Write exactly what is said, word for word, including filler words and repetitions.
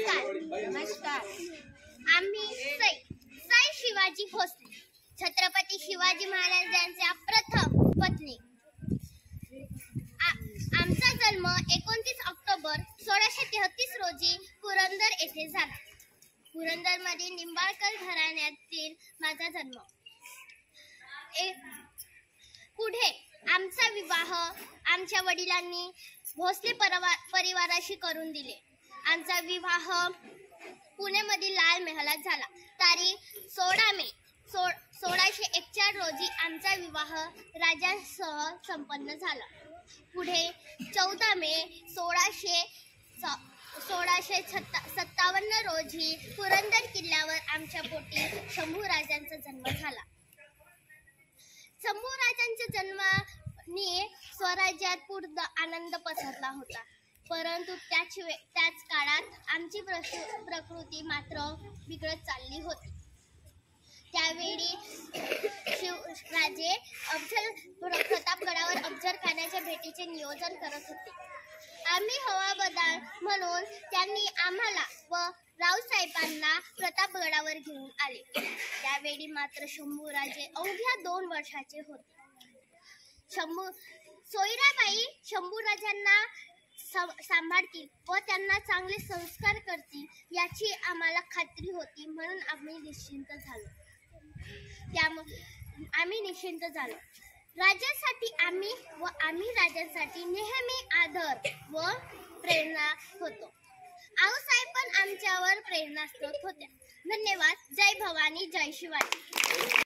नमस्कार नमस्कार। आम्ही सै सै शिवाजी भोसले, छत्रपती शिवाजी महाराजांच्या प्रथम पत्नी। आमचा जन्म एकोणतीस ऑक्टोबर सोळाशे तेहतीस रोजी पुरंदर येथे झाला। पुरंदर मध्ये निंबाळकर घराण्यातील माझा जन्म। पुढे आमचा विवाह आमच्या वडिलांनी भोसले परिवाराशी करून दिले। आमचा विवाह पुण्यामधील लाल महालात झाला। तारीख सोळा मे सोळाशे एकचाळ रोजी आमचा विवाह राजासह संपन्न झाला। पुढे चौदा मे सोळाशे सोळाशे सत्तावन्न रोजी पुरंदर किल्ल्यावर आमच्या पोटी शंभूराजांचा जन्म झाला। शंभूराजांच्या जन्माने स्वराज्यात पूर्ण आनंद पसरला होता, परंतु त्याच त्याच काळात आमची प्रकृती मात्र बिघडत चालली होती। त्यावेळी शिवराजे अफजल प्रतापगडावर अफजल खानाच्या भेटीचे नियोजन करत होते। आम्ही हवालदार म्हणून त्यांनी आम्हाला व रावसाहेबांना प्रतापगडावर घेऊन आले। त्यावेळी मात्र शंभूराजे अवघ्या दोन वर्षाचे होते। शंभू सोयराबाई शंभूराजांना सांभाळतील व त्यांना चांगले संस्कार करतील याची आम्हाला खात्री होती, म्हणून आम्ही निश्चिंत झालो। त्यामुळे आम्ही निश्चिंत झालो। राजासाठी आम्ही व आम्ही राजांसाठी नेहमी आदर व प्रेरणा होतो। आऊसाहेब पण आमच्यावर प्रेरणास्त्रोत होत्या। धन्यवाद। जय भवानी, जय शिवाजी।